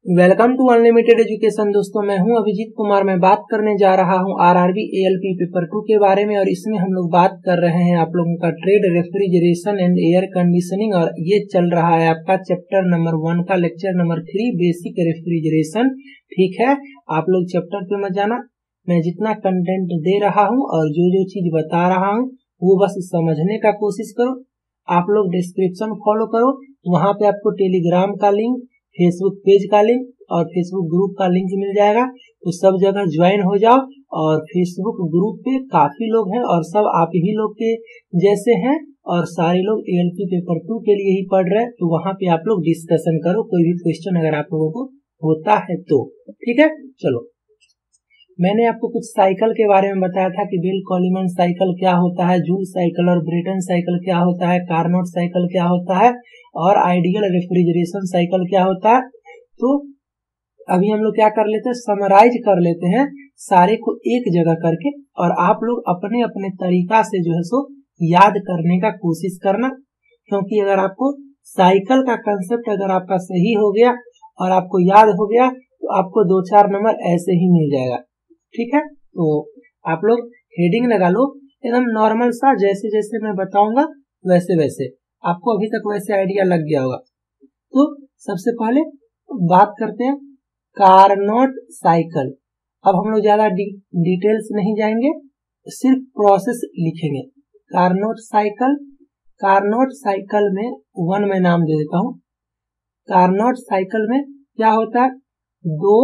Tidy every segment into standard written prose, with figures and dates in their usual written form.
Welcome to unlimited education. दोस्तों मैं हूं अभिजीत कुमार। मैं बात करने जा रहा हूं आरआरबी एएलपी पेपर 2 के बारे में और इसमें हम लोग बात कर रहे हैं आप लोगों का trade, refrigeration and air conditioning और ये चल रहा है आपका चैप्टर नंबर 1 का लेक्चर नंबर 3 बेसिक रेफ्रिजरेशन। ठीक है, आप लोग चैप्टर पे मत जाना, मैं जितना कंटेंट दे रहा हूँ और जो जो चीज बता रहा हूँ वो बस समझने का कोशिश करो। आप लोग डिस्क्रिप्शन फॉलो करो, वहां पे आपको टेलीग्राम का लिंक, फेसबुक पेज का लिंक और फेसबुक ग्रुप का लिंक मिल जाएगा। तो सब जगह ज्वाइन हो जाओ और फेसबुक ग्रुप पे काफी लोग हैं और सब आप ही लोग के जैसे हैं और सारे लोग एएलपी पेपर 2 के लिए ही पढ़ रहे हैं। तो वहां पे आप लोग डिस्कशन करो, कोई भी क्वेश्चन अगर आप लोगों को होता है तो। ठीक है, चलो मैंने आपको कुछ साइकिल के बारे में बताया था कि बेल कॉलीमैन साइकिल क्या होता है, जूल साइकिल और ब्रेटन साइकिल क्या होता है, कार्नोट साइकिल क्या होता है और आइडियल रेफ्रिजरेशन साइकिल क्या होता है। तो अभी हम लोग क्या कर लेते हैं, समराइज कर लेते हैं सारे को एक जगह करके और आप लोग अपने अपने तरीका से जो है सो याद करने का कोशिश करना, क्योंकि अगर आपको साइकिल का कंसेप्ट अगर आपका सही हो गया और आपको याद हो गया तो आपको 2-4 नंबर ऐसे ही मिल जाएगा। ठीक है, तो आप लोग हेडिंग लगा लो एकदम नॉर्मल सा, जैसे जैसे मैं बताऊंगा वैसे वैसे आपको अभी तक वैसे आइडिया लग गया होगा। तो सबसे पहले बात करते हैं कार्नोट साइकिल। अब हम लोग ज्यादा डिटेल्स नहीं जाएंगे, सिर्फ प्रोसेस लिखेंगे। कार्नोट साइकिल, कार्नोट साइकिल में वन में नाम दे देता हूं। कार्नोट साइकिल में क्या होता है, 2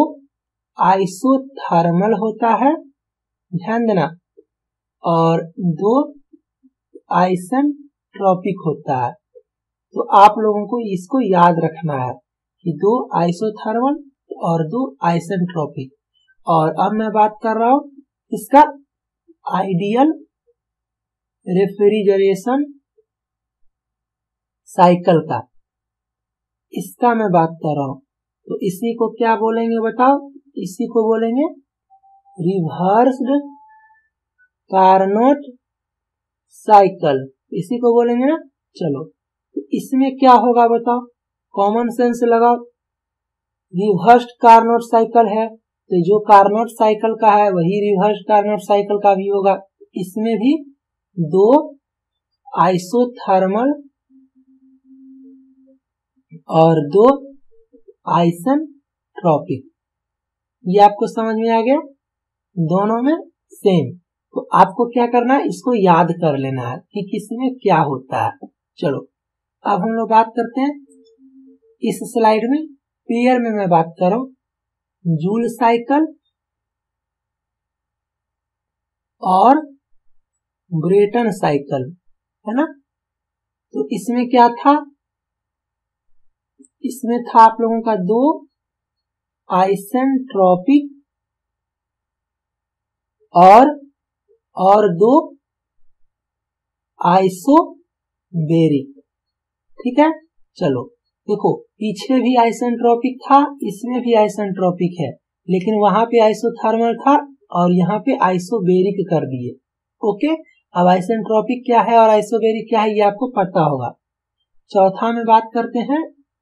आइसोथर्मल होता है, ध्यान देना, और 2 आइसेंट्रोपिक होता है। तो आप लोगों को इसको याद रखना है कि 2 आइसोथर्मल और 2 आइसेंट्रोपिक। और अब मैं बात कर रहा हूं इसका आइडियल रेफ्रिजरेशन साइकिल का, इसका मैं बात कर रहा हूं। तो इसी को क्या बोलेंगे बताओ, इसी को बोलेंगे रिवर्स्ड कार्नोट साइकिल, इसी को बोलेंगे ना। चलो तो इसमें क्या होगा बताओ, कॉमन सेंस लगाओ। रिवर्स्ड कार्नोट साइकिल है तो जो कार्नोट साइकिल का है वही रिवर्स्ड कार्नोट साइकिल का भी होगा। इसमें भी 2 आइसोथर्मल और 2 आइसेंट्रोपिक, ये आपको समझ में आ गया, दोनों में सेम। तो आपको क्या करना है, इसको याद कर लेना है कि किसमें क्या होता है। चलो अब हम लोग बात करते हैं इस स्लाइड में पेयर में मैं बात कर रहा हूं, जूल साइकिल और ब्रेटन साइकिल, है ना। तो इसमें क्या था, इसमें था आप लोगों का 2 आइसेंट्रोपिक और 2 आइसोबेरिक। ठीक है, चलो देखो पीछे भी आइसेंट्रोपिक था, इसमें भी आइसेंट्रोपिक है, लेकिन वहां पे आइसोथर्मल था और यहाँ पे आइसोबेरिक कर दिए। ओके, अब आइसेंट्रोपिक क्या है और आइसोबेरिक क्या है ये आपको पता होगा। चौथा में बात करते हैं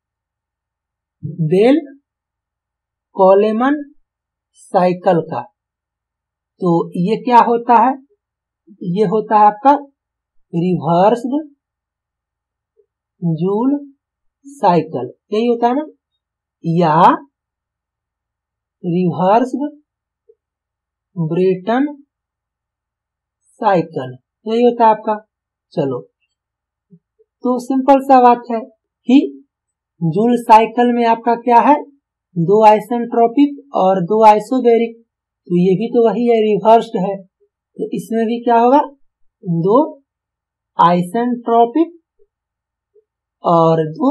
बेल कॉलीमैन साइकिल का। तो ये क्या होता है, ये होता है आपका रिवर्स्ड जूल साइकिल, यही होता है ना, या रिवर्स्ड ब्रेटन साइकिल, यही होता है आपका। चलो तो सिंपल सा बात है कि जूल साइकिल में आपका क्या है, 2 आइसेंट्रोपिक और 2 आइसोबेरिक, तो ये भी तो वही है, रिवर्स्ड है। तो इसमें भी क्या होगा, 2 आइसेंट्रोपिक और 2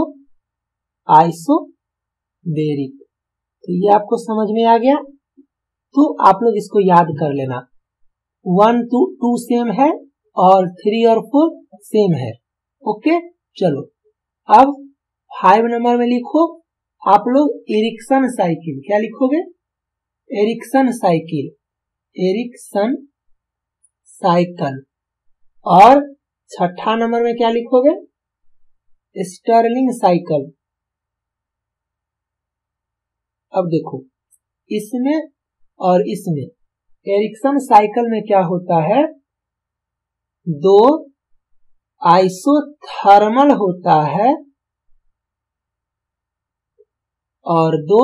आइसोबेरिक। तो ये आपको समझ में आ गया। तो आप लोग इसको याद कर लेना, 1 to 2 सेम है और 3 और 4 सेम है। ओके, चलो अब 5 नंबर में लिखो आप लोग एरिक्सन साइकिल। क्या लिखोगे, एरिक्सन साइकिल, एरिक्सन साइकिल। और 6ठा नंबर में क्या लिखोगे, स्टर्लिंग साइकिल, अब देखो इसमें और इसमें एरिक्सन साइकिल में क्या होता है, दो आइसोथर्मल होता है और दो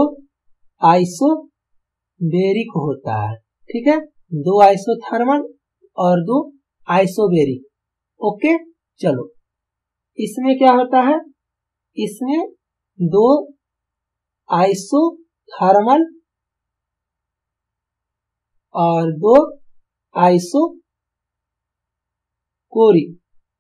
आइसोबेरिक होता है। ठीक है, दो आइसोथर्मल और दो आइसोबेरिक। ओके, चलो इसमें क्या होता है, इसमें दो आइसोथर्मल और दो आइसोकोरिक।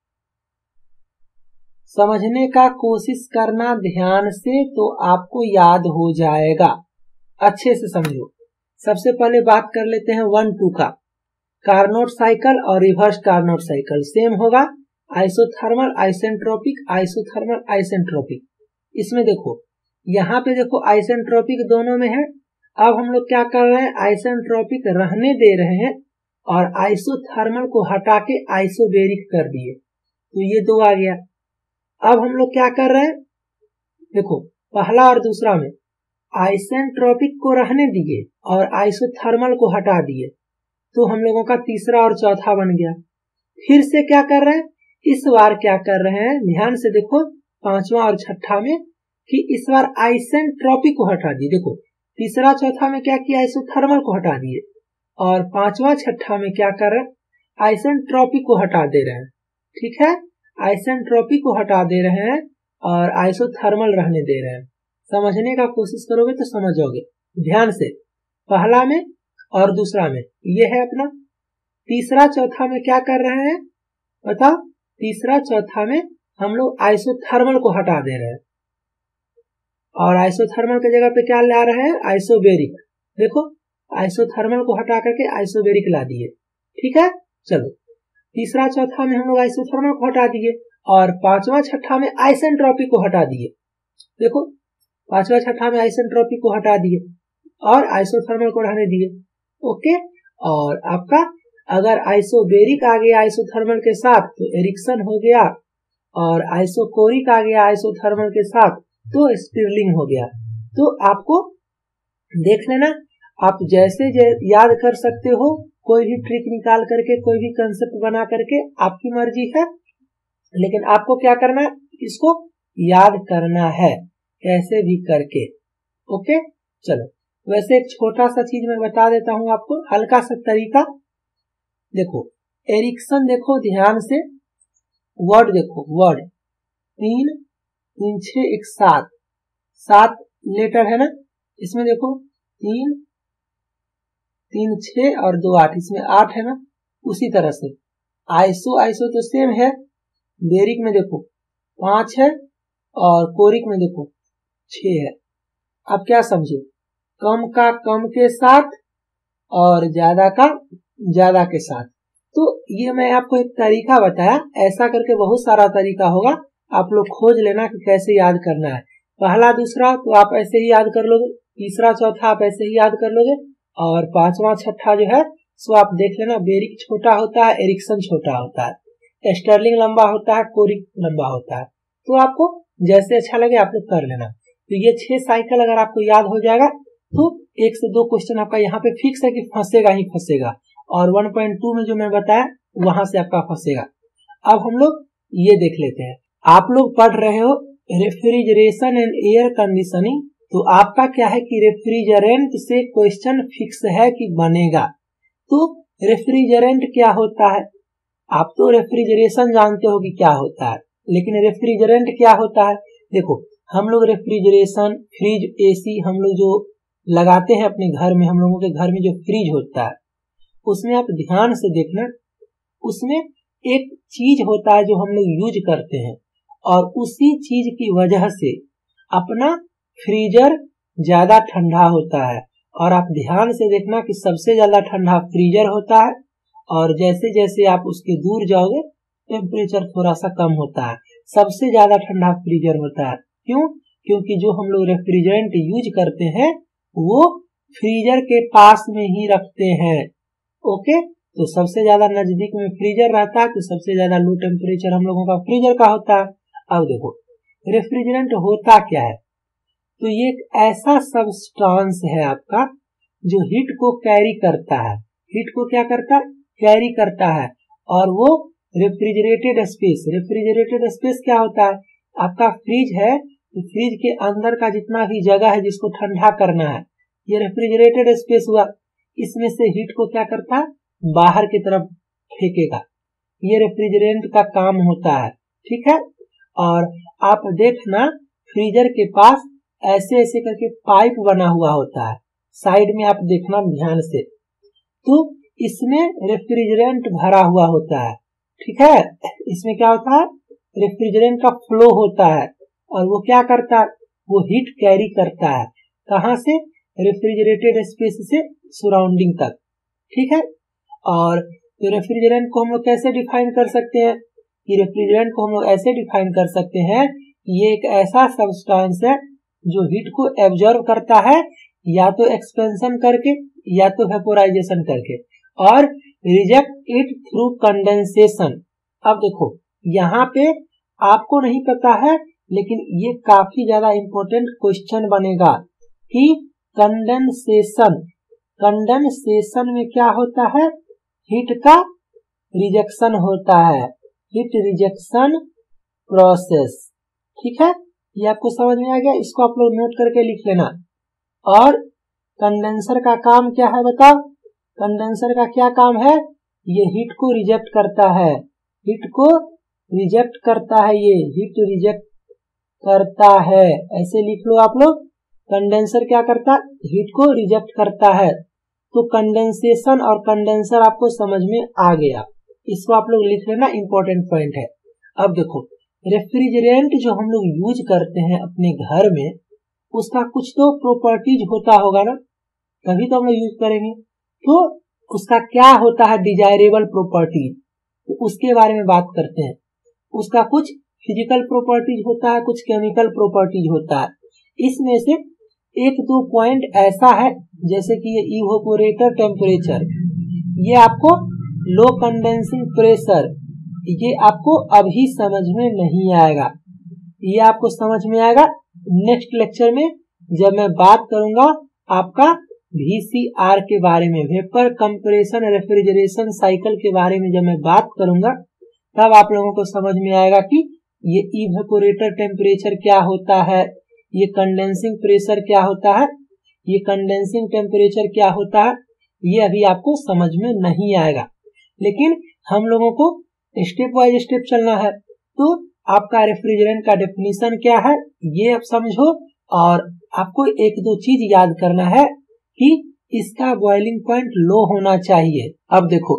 समझने का कोशिश करना ध्यान से तो आपको याद हो जाएगा, अच्छे से समझो। सबसे पहले बात कर लेते हैं 1-2 का। कार्नोट साइकिल और रिवर्स कार्नोट साइकिल सेम होगा, आइसोथर्मल आइसेंट्रोपिक, आइसोथर्मल आइसेंट्रोपिक। इसमें देखो यहाँ पे देखो आइसेंट्रोपिक दोनों में है। अब हम लोग क्या कर रहे हैं, आइसेंट्रोपिक रहने दे रहे हैं और आइसोथर्मल को हटा के आइसोबेरिक कर दिए, तो ये दो आ गया। अब हम लोग क्या कर रहे हैं, देखो पहला और दूसरा में आइसेंट्रोपिक को रहने दिए और आइसोथर्मल को हटा दिए, तो हम लोगों का तीसरा और चौथा बन गया। फिर से क्या कर रहे हैं, इस बार क्या कर रहे हैं, ध्यान से देखो पांचवा और छठा में कि इस बार आइसेंट्रोपिक को हटा दिए। देखो तीसरा चौथा में क्या किया, आइसोथर्मल को हटा दिए, और पांचवा छठा में क्या कर रहे हैं, आइसेंट्रोपिक को हटा दे रहे हैं। ठीक है, आइसेंट्रोपिक को हटा दे रहे हैं और आइसोथर्मल रहने दे रहे हैं। समझने का कोशिश करोगे तो समझ जाओगे। ध्यान से, पहला में और दूसरा में ये है अपना। तीसरा चौथा में क्या कर रहे हैं बताओ, तीसरा चौथा में हम लोग आइसोथर्मल को हटा दे रहे हैं और आइसोथर्मल की जगह पे क्या ला रहे हैं, आइसोबेरिक। देखो आइसोथर्मल को हटा करके आइसोबेरिक ला दिए। ठीक है, चलो तीसरा चौथा में हम लोग आइसोथर्मल को हटा दिए और पांचवा छठा में आइसेंट्रोपिक को हटा दिए। देखो पांचवा छठा में आइसेंट्रोपिक को हटा दिए और आइसोथर्मल को रहने दिए। ओके, और आपका अगर आइसोबेरिक आ गया आइसोथर्मल के साथ तो एरिक्सन हो गया, और आइसोकोरिक आ गया आइसोथर्मल के साथ तो स्टिरलिंग हो गया। तो आपको देख लेना, आप जैसे याद कर सकते हो, कोई भी ट्रिक निकाल करके, कोई भी कंसेप्ट बना करके, आपकी मर्जी है, लेकिन आपको क्या करना है, इसको याद करना है कैसे भी करके। ओके, चलो वैसे एक छोटा सा चीज मैं बता देता हूं आपको, हल्का सा तरीका। देखो एरिक्सन, देखो ध्यान से वर्ड देखो, वर्ड 3 3 6 1 7 7 लेटर है ना, इसमें देखो 3 3 6 और 2 8, इसमें 8 है ना। उसी तरह से आइसो तो सेम है, बेरिक में देखो 5 है और कोरिक में देखो 6 है। अब क्या समझे, कम का कम के साथ और ज्यादा का ज्यादा के साथ। तो ये मैं आपको एक तरीका बताया, ऐसा करके बहुत सारा तरीका होगा, आप लोग खोज लेना कि कैसे याद करना है। पहला दूसरा तो आप ऐसे ही याद कर लोगे, तीसरा चौथा आप ऐसे ही याद कर लोगे, और पांचवा छठा जो है सो आप देख लेना, बेरिक छोटा होता है, एरिक्सन छोटा होता है, स्टर्लिंग लंबा होता है, कोरिक लंबा होता है। तो आपको जैसे अच्छा लगे आप लोग कर लेना। तो ये 6 साइकिल अगर आपको याद हो जाएगा तो 1 से 2 क्वेश्चन आपका यहाँ पे फिक्स है कि फंसेगा ही फंसेगा, और 1.2 में जो मैं बताया वहां से आपका फंसेगा। अब हम लोग ये देख लेते हैं, आप लोग पढ़ रहे हो रेफ्रिजरेशन एंड एयर कंडीशनिंग, तो आपका क्या है कि रेफ्रिजरेंट से क्वेश्चन फिक्स है कि बनेगा। तो रेफ्रिजरेंट क्या होता है, आप तो रेफ्रिजरेशन जानते हो कि क्या होता है, लेकिन रेफ्रिजरेंट क्या होता है। देखो हम लोग रेफ्रिजरेशन, फ्रिज, एसी हम लोग जो लगाते हैं अपने घर में, हम लोगों के घर में जो फ्रिज होता है उसमें आप ध्यान से देखना, उसमें एक चीज होता है जो हम लोग यूज करते हैं, और उसी चीज की वजह से अपना फ्रीजर ज्यादा ठंडा होता है। और आप ध्यान से देखना कि सबसे ज्यादा ठंडा फ्रीजर होता है, और जैसे जैसे आप उसके दूर जाओगे टेम्परेचर थोड़ा सा कम होता है। सबसे ज्यादा ठंडा फ्रीजर होता है, क्यों? क्योंकि जो हम लोग रेफ्रिजरेंट यूज करते हैं वो फ्रीजर के पास में ही रखते हैं। ओके, तो सबसे ज्यादा नजदीक में फ्रीजर रहता है, तो सबसे ज्यादा लो टेम्परेचर हम लोगों का फ्रीजर का होता है। अब देखो रेफ्रिजरेंट होता क्या है, तो ये एक ऐसा सब्सटेंस है आपका जो हीट को कैरी करता है। हीट को क्या करता है? कैरी करता है। और वो रेफ्रिजरेटेड स्पेस, रेफ्रिजरेटेड स्पेस क्या होता है? आपका फ्रिज है तो फ्रिज के अंदर का जितना भी जगह है जिसको ठंडा करना है, ये रेफ्रिजरेटेड स्पेस हुआ। इसमें से हीट को क्या करता है? बाहर की तरफ फेंकेगा। ये रेफ्रिजरेंट का काम होता है, ठीक है। और आप देखना फ्रीजर के पास ऐसे ऐसे करके पाइप बना हुआ होता है, साइड में आप देखना ध्यान से, तो इसमें रेफ्रिजरेंट भरा हुआ होता है, ठीक है। इसमें क्या होता है? रेफ्रिजरेंट का फ्लो होता है और वो क्या करता है? वो हीट कैरी करता है। कहां से? रेफ्रिजरेटेड स्पेस से सराउंडिंग तक, ठीक है। और तो रेफ्रिजरेंट को हम लोग कैसे डिफाइन कर सकते हैं? कि रेफ्रिजरेंट को हम लोग ऐसे डिफाइन कर सकते हैं कि ये एक ऐसा सब्सटेंस है जो हीट को एब्जॉर्ब करता है, या तो एक्सपेंशन करके या तो वेपोराइजेशन करके, और रिजेक्ट इट थ्रू कंडेंसेशन। अब देखो यहाँ पे आपको नहीं पता है, लेकिन ये काफी ज्यादा इंपॉर्टेंट क्वेश्चन बनेगा कि कंडेंसेशन, कंडेंसेशन में क्या होता है? हीट का रिजेक्शन होता है, हीट रिजेक्शन प्रोसेस, ठीक है। ये आपको समझ में आ गया? इसको आप लोग नोट करके लिख लेना। और कंडेंसर का काम क्या है बताओ? कंडेंसर का क्या काम है? ये हीट को रिजेक्ट करता है, हीट को रिजेक्ट करता है, ये हीट रिजेक्ट करता है, ऐसे लिख लो आप लोग। कंडेंसर क्या करता है? हीट को रिजेक्ट करता है। तो कंडेंसेशन और कंडेंसर आपको समझ में आ गया, इसको आप लोग लिख लेना, इंपॉर्टेंट पॉइंट है। अब देखो रेफ्रिजरेंट जो हम लोग यूज करते हैं अपने घर में, उसका कुछ तो प्रॉपर्टीज होता होगा ना, तभी तो हम लोग यूज करेंगे। तो उसका क्या होता है? डिजायरेबल प्रॉपर्टीज, तो उसके बारे में बात करते हैं। उसका कुछ फिजिकल प्रॉपर्टीज होता है, कुछ केमिकल प्रॉपर्टीज होता है। इसमें से एक दो पॉइंट ऐसा है, जैसे कि ये इवेपोरेटर टेम्परेचर, ये आपको लो कंडेंसिंग प्रेशर, ये आपको अभी समझ में नहीं आएगा, ये आपको समझ में आएगा नेक्स्ट लेक्चर में, जब मैं बात करूंगा आपका VCR के बारे में, वेपर कंप्रेशन रेफ्रिजरेशन साइकिल के बारे में जब मैं बात करूंगा, तब आप लोगों को समझ में आएगा कि ये इवेपोरेटर टेम्परेचर क्या होता है, ये कंडेंसिंग प्रेशर क्या होता है, ये कंडेंसिंग टेम्परेचर क्या होता है, ये अभी आपको समझ में नहीं आएगा। लेकिन हम लोगों को स्टेप बाय स्टेप चलना है। तो आपका रेफ्रिजरेंट का डेफिनेशन क्या है ये आप समझो, और आपको एक दो चीज याद करना है कि इसका बॉइलिंग पॉइंट लो होना चाहिए। अब देखो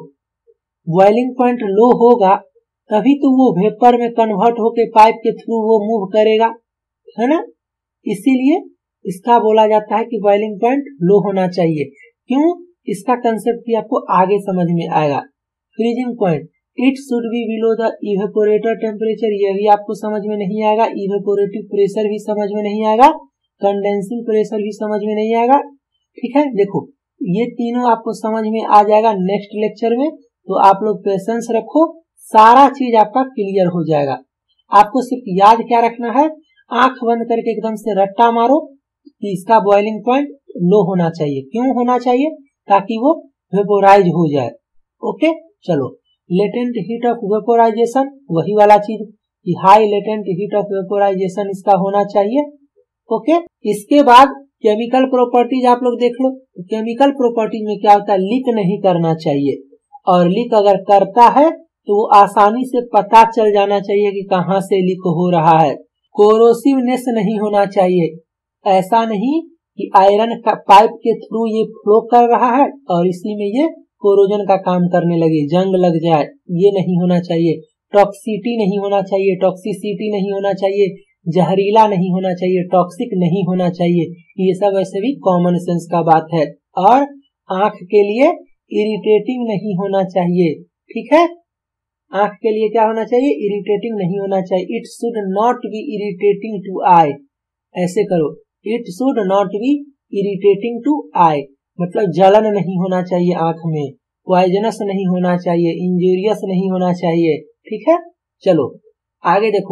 बॉइलिंग पॉइंट लो होगा तभी तो वो वेपर में कन्वर्ट होके पाइप के थ्रू वो मूव करेगा, है ना। इसीलिए इसका बोला जाता है कि बॉइलिंग पॉइंट लो होना चाहिए। क्यों? इसका कंसेप्ट भी आपको आगे समझ में आएगा। Freezing point, it should be below the evaporator temperature, ये भी आपको समझ में नहीं आएगा। इवेपोरेटिव प्रेशर भी समझ में नहीं आएगा, कंडेंसिंग प्रेशर भी समझ में नहीं आएगा, ठीक है। देखो ये तीनों आपको समझ में आ जाएगा नेक्स्ट लेक्चर में, तो आप लोग पेशेंस रखो, सारा चीज आपका क्लियर हो जाएगा। आपको सिर्फ याद क्या रखना है, आंख बंद करके एकदम से रट्टा मारो कि इसका बॉइलिंग पॉइंट लो होना चाहिए। क्यों होना चाहिए? ताकि वो वेपोराइज हो जाए। ओके चलो, लेटेंट हीट ऑफ वेपोराइजेशन, वही वाला चीज कि high latent heat of vaporisation इसका होना चाहिए। ओके, इसके बाद केमिकल प्रॉपर्टीज आप लोग देख लो। तो केमिकल प्रॉपर्टीज में क्या होता है, लीक नहीं करना चाहिए, और लीक अगर करता है तो वो आसानी से पता चल जाना चाहिए कि कहाँ से लीक हो रहा है। कोरोसिवनेस नहीं होना चाहिए, ऐसा नहीं कि आयरन का पाइप के थ्रू ये फ्लो कर रहा है और इसी में ये कोरोजन का काम करने लगे, जंग लग जाए, ये नहीं होना चाहिए। टॉक्सिटी नहीं होना चाहिए, टॉक्सिसिटी नहीं होना चाहिए, जहरीला नहीं होना चाहिए, टॉक्सिक नहीं होना चाहिए, ये सब वैसे भी कॉमन सेंस का बात है। और आंख के लिए इरिटेटिंग नहीं होना चाहिए, ठीक है। आंख के लिए क्या होना चाहिए, इरिटेटिंग नहीं होना चाहिए। It should not be irritating to eye, ऐसे करो, it should not be irritating to eye, मतलब जलन नहीं होना चाहिए आंख में, पॉइजनस नहीं होना चाहिए, इंजूरियस नहीं होना चाहिए, ठीक है। चलो आगे देखो,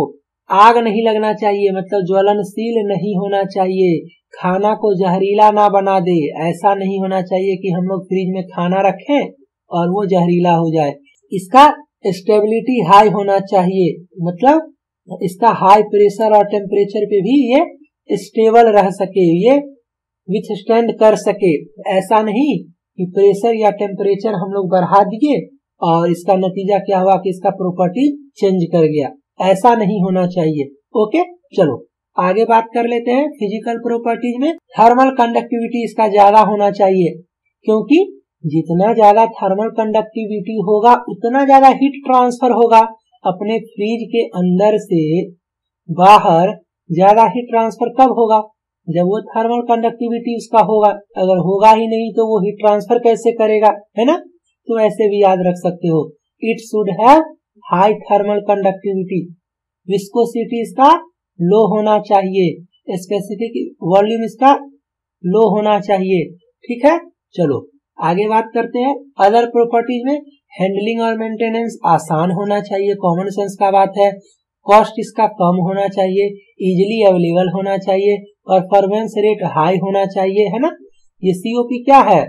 आग नहीं लगना चाहिए, मतलब ज्वलनशील नहीं होना चाहिए, खाना को जहरीला ना बना दे, ऐसा नहीं होना चाहिए कि हम लोग फ्रिज में खाना रखें और वो जहरीला हो जाए। इसका स्टेबिलिटी हाई होना चाहिए, मतलब इसका हाई प्रेशर और टेम्परेचर पे भी ये स्टेबल रह सके, ये विथस्टैंड कर सके। ऐसा नहीं कि प्रेशर या टेम्परेचर हम लोग बढ़ा दिए और इसका नतीजा क्या हुआ कि इसका प्रॉपर्टी चेंज कर गया, ऐसा नहीं होना चाहिए। ओके, चलो आगे बात कर लेते हैं फिजिकल प्रॉपर्टीज में। थर्मल कंडक्टिविटी इसका ज्यादा होना चाहिए, क्योंकि जितना ज्यादा थर्मल कंडक्टिविटी होगा उतना ज्यादा हीट ट्रांसफर होगा अपने फ्रिज के अंदर से बाहर। ज्यादा हीट ट्रांसफर कब होगा? जब वो थर्मल कंडक्टिविटी उसका होगा। अगर होगा ही नहीं तो वो हीट ट्रांसफर कैसे करेगा, है ना? तो ऐसे भी याद रख सकते हो, it should have high thermal conductivity. Viscosity इसका लो होना चाहिए, स्पेसिफिक वॉल्यूम इसका लो होना चाहिए। ठीक है, चलो आगे बात करते हैं अदर प्रॉपर्टीज में। हैंडलिंग और मेंटेनेंस आसान होना चाहिए, कॉमन सेंस का बात है। कॉस्ट इसका कम होना चाहिए, इजिली अवेलेबल होना चाहिए, परफॉर्मेंस रेट हाई होना चाहिए, है ना? ये सीओपी क्या है?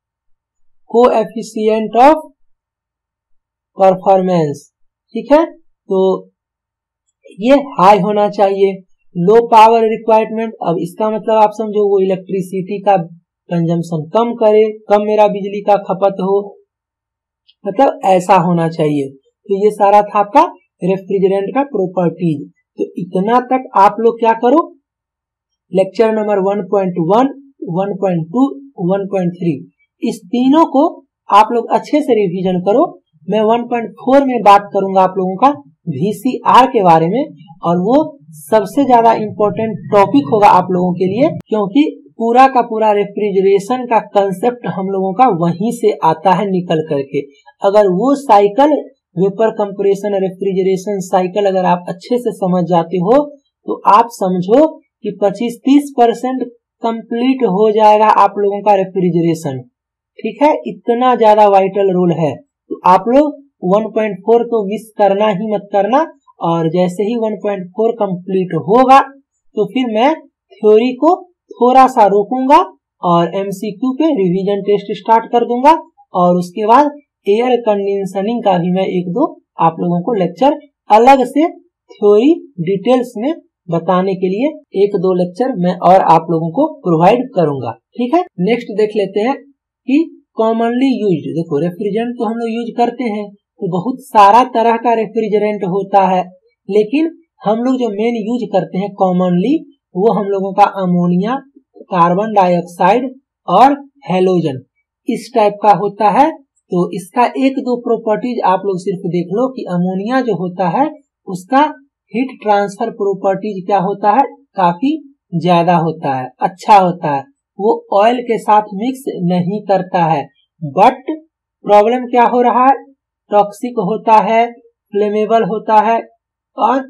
Coefficient of performance. ठीक है, तो ये हाई होना चाहिए। लो पावर रिक्वायरमेंट, अब इसका मतलब आप समझो वो इलेक्ट्रिसिटी का कंजम्पशन कम करे, कम मेरा बिजली का खपत हो, मतलब ऐसा होना चाहिए। तो ये सारा था आपका रेफ्रिजरेंट का प्रॉपर्टीज। तो इतना तक आप लोग क्या करो, लेक्चर नंबर 1.1, 1.2, 1.3 इस तीनों को आप लोग अच्छे से रिवीजन करो। मैं 1.4 में बात करूंगा आप लोगों का VCR के बारे में, और वो सबसे ज्यादा इम्पोर्टेंट टॉपिक होगा आप लोगों के लिए, क्योंकि पूरा का पूरा रेफ्रिजरेशन का कंसेप्ट हम लोगों का वहीं से आता है निकल करके। अगर वो cycle, vapour compression refrigeration cycle अगर आप अच्छे से समझ जाते हो तो आप समझो कि 25-30% कंप्लीट हो जाएगा आप लोगों का रेफ्रिजरेशन। ठीक है, इतना ज्यादा वाइटल रोल है। तो आप लोग 1.4 तो मिस करना ही मत करना, और जैसे ही 1.4 कंप्लीट होगा तो फिर मैं थ्योरी को थोड़ा सा रोकूंगा और MCQ पे रिवीजन टेस्ट स्टार्ट कर दूंगा, और उसके बाद एयर कंडीशनिंग का भी मैं 1-2 आप लोगों को लेक्चर अलग से थ्योरी डिटेल्स में बताने के लिए 1-2 लेक्चर मैं और आप लोगों को प्रोवाइड करूंगा। ठीक है, नेक्स्ट देख लेते हैं कि कॉमनली यूज्ड। देखो रेफ्रिजरेंट तो हम लोग यूज करते हैं, तो बहुत सारा तरह का रेफ्रिजरेंट होता है, लेकिन हम लोग जो मेन यूज करते हैं कॉमनली वो हम लोगों का अमोनिया, कार्बन डाइऑक्साइड और हेलोजन इस टाइप का होता है। तो इसका 1-2 प्रॉपर्टीज आप लोग सिर्फ देख लो कि अमोनिया जो होता है उसका हीट ट्रांसफर प्रॉपर्टीज क्या होता है, काफी ज्यादा होता है, अच्छा होता है। वो ऑयल के साथ मिक्स नहीं करता है, बट प्रॉब्लम क्या हो रहा है, टॉक्सिक होता है, फ्लेमेबल होता है, और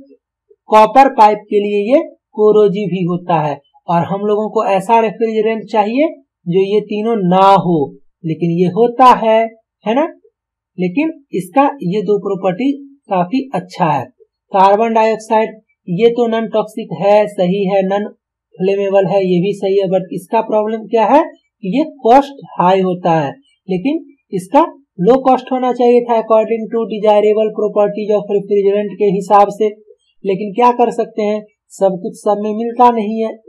कॉपर पाइप के लिए ये कोरोजिव भी होता है। और हम लोगों को ऐसा रेफ्रिजरेंट चाहिए जो ये तीनों ना हो, लेकिन ये होता है ना? लेकिन इसका ये 2 प्रॉपर्टी काफी अच्छा है। कार्बन डाइऑक्साइड ये तो नॉन टॉक्सिक है, सही है, नॉन फ्लेमेबल है, ये भी सही है, बट इसका प्रॉब्लम क्या है कि ये कॉस्ट हाई होता है, लेकिन इसका लो कॉस्ट होना चाहिए था according to desirable properties of refrigerant के हिसाब से। लेकिन क्या कर सकते हैं, सब कुछ सब में मिलता नहीं है।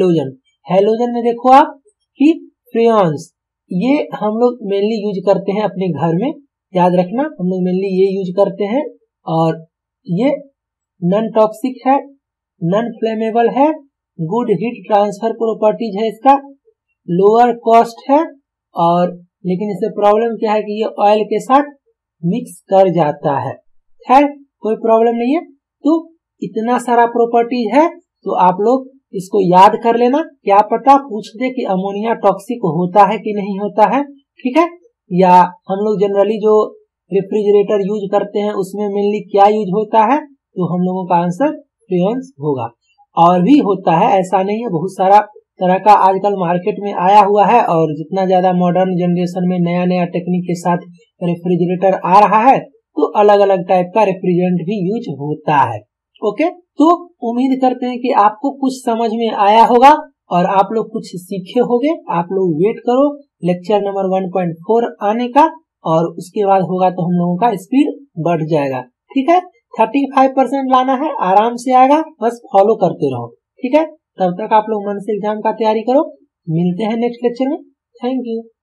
हेलोजन में देखो आप कि फ्रेयॉन्स, ये हम लोग मेनली यूज करते हैं अपने घर में, याद रखना हम लोग मेनली ये यूज करते हैं, और ये नॉन टॉक्सिक है, नॉन फ्लेमेबल है, गुड हीट ट्रांसफर प्रॉपर्टीज है इसका, लोअर कॉस्ट है, और लेकिन इससे प्रॉब्लम क्या है कि ये ऑयल के साथ मिक्स कर जाता है। खैर कोई प्रॉब्लम नहीं है। तो इतना सारा प्रॉपर्टीज है, तो आप लोग इसको याद कर लेना, क्या पता पूछ दे कि अमोनिया टॉक्सिक होता है कि नहीं होता है। ठीक है, या हम लोग जनरली जो रेफ्रिजरेटर यूज करते हैं उसमें मेनली क्या यूज होता है, तो हम लोगों का आंसर फ्रेयॉन्स होगा। और भी होता है, ऐसा नहीं है, बहुत सारा तरह का आजकल मार्केट में आया हुआ है, और जितना ज्यादा मॉडर्न जनरेशन में नया नया टेक्निक के साथ रेफ्रिजरेटर आ रहा है तो अलग अलग टाइप का रेफ्रिजरेंट भी यूज होता है। ओके, तो उम्मीद करते हैं कि आपको कुछ समझ में आया होगा और आप लोग कुछ सीखे होंगे। आप लोग वेट करो लेक्चर नंबर 1.4 आने का, और उसके बाद होगा तो हम लोगों का स्पीड बढ़ जाएगा। ठीक है, 35% लाना है, आराम से आएगा, बस फॉलो करते रहो। ठीक है, तब तक आप लोग मन से एग्जाम का तैयारी करो। मिलते हैं नेक्स्ट लेक्चर में। Thank you.